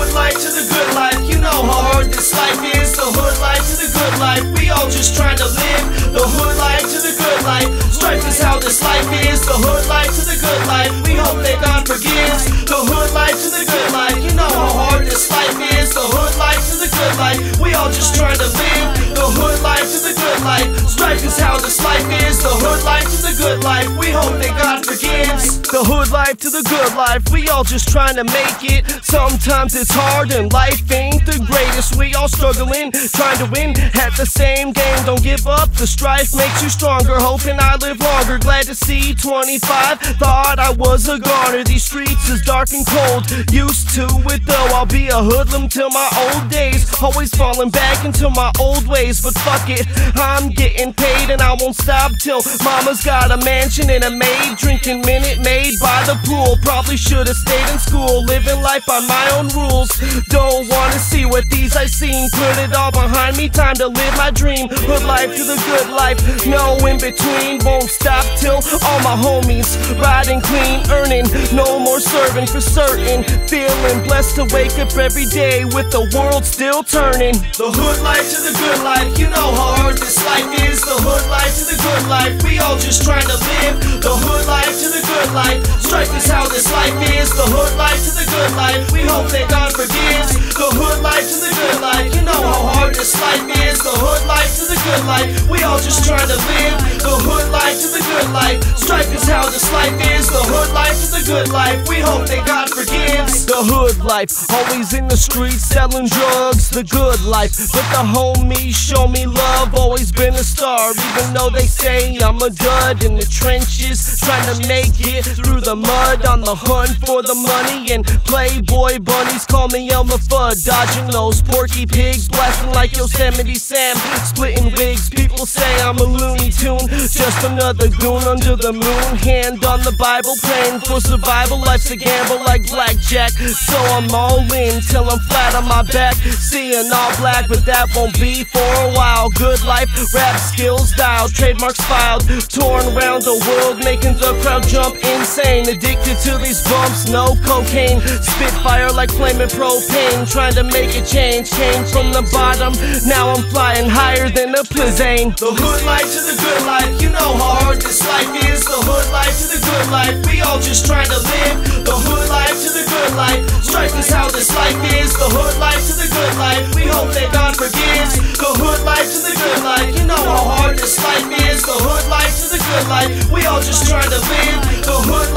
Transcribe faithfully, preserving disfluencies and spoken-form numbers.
hood life to the good life. You know how hard this life is. The hood life to the good life. We all just trying to live the hood life to the good life. Strife is how this life is. The hood life to the good life. We hope that God forgives. The hood life to the good life. You know how hard this life is. The hood life to the good life. We all just trying to live the hood life to the good life. Strife is how this life is. The hood life to the good life. We hope that God forgives. The hood life to the good life. We all just trying to make it. Sometimes it's hard and life ain't the greatest. We all struggling, trying to win at the same game. Don't give up, the strife makes you stronger. Hoping I live longer, glad to see twenty-five. Thought I was a goner, these streets is dark and cold. Used to it though, I'll be a hoodlum till my old days. Always falling back into my old ways, but fuck it, I'm getting paid and I won't stop till mama's got a mansion and a maid. Drinking Minute Maid by the pool, probably should've stayed in school. Living life by my own rules, don't wanna see what these I seen. Put it all behind me, time to live my dream. Hood life to the good life, no in between. Won't stop till all my homies riding clean, earning no more serving for certain. Feeling blessed to wake up every day with the world still turning. The hood life to the good life, you know how hard this life is. The hood life to the good life, we all just trying to live the hood life to the good life. Strife is how this life is. The hood life to the good life, we hope that God forgives. The hood life to the good life, you know how hard this life is. The hood life to the good life, we all just trying to live the hood life to the good life. Strife is how this life is. The hood life to the good life, we hope that God forgives. The hood life, always in the streets selling drugs. The good life, but the homies show me love. Always been a star, even though they say I'm a dud. In the trenches, trying to make it through the mud. On the hunt for the money and Playboy bunnies call me Elmer Fudd. Dodging those porky pigs, blasting like Yosemite Sam. Splitting wigs, people say I'm a Looney Tune. Just another goon under the moon. Hand on the Bible, praying for survival. Life's a gamble like blackjack, so I'm all in till I'm flat on my back. Seeing all black, but that won't be for a while. Good life, rap skills dialed, trademarks filed. Torn around the world, making the crowd jump insane. Addicted to these bumps, no cocaine. Spit fire like flaming propane. Trying to make a change, came from the bottom. Now I'm flying higher than a plane. The hood life to the good life, you know how hard this life is. The hood life to the good life, we all just trying to live the hood life to the good life. Strife is how this life is. The hood life to the good life, we hope that God forgives. The hood life to the good life, you know how hard this life is. The hood life to the good life, we all just trying to live the hood